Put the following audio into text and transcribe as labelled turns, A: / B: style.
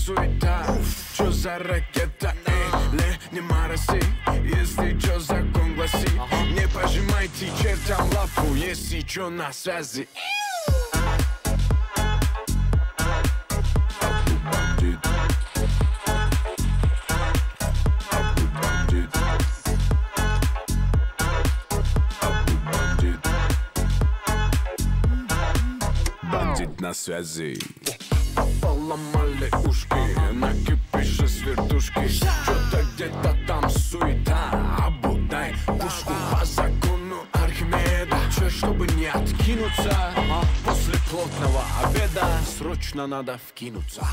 A: суета. Чё за ракета, эй, не мороси. Если чё закон гласит, не пожимайте чертям лапу, если чё на связи. Бандит на связи. Поломали ушки, накипишь с вертушки. Что-то где-то там суета, обудай пушку по закону Архимеда. Чё, чтобы не откинуться, после плотного обеда срочно надо вкинуться.